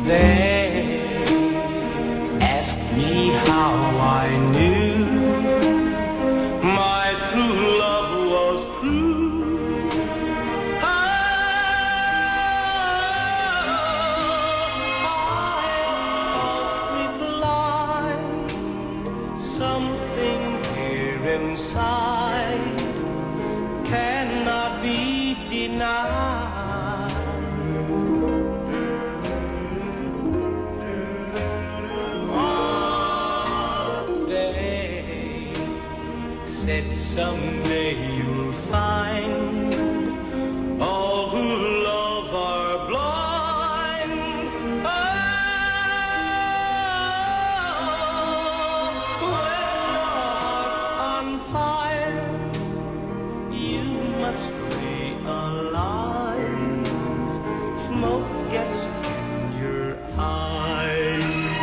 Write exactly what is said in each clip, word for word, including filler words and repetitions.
They ask me how I knew my true love was true. Oh, I must be blind. Something here inside cannot be denied. Said someday you'll find all who love are blind. Oh, when your heart's on fire, you must realize smoke gets in your eyes.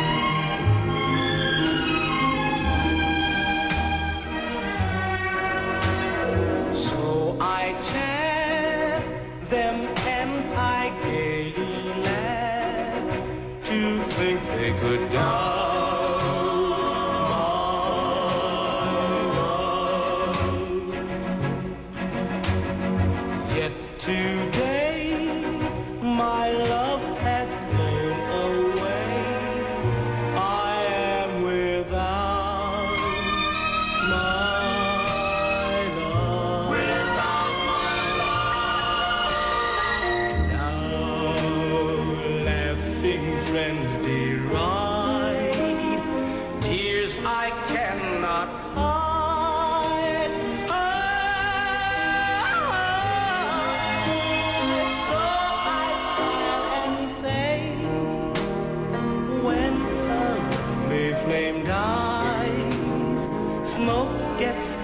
I chaff them and I gaily laugh to think they could doubt my love. Yet today my love has flown away. I am without my friends deride, tears I cannot hide. Oh, so I smile and say, when a lovely flame dies, smoke gets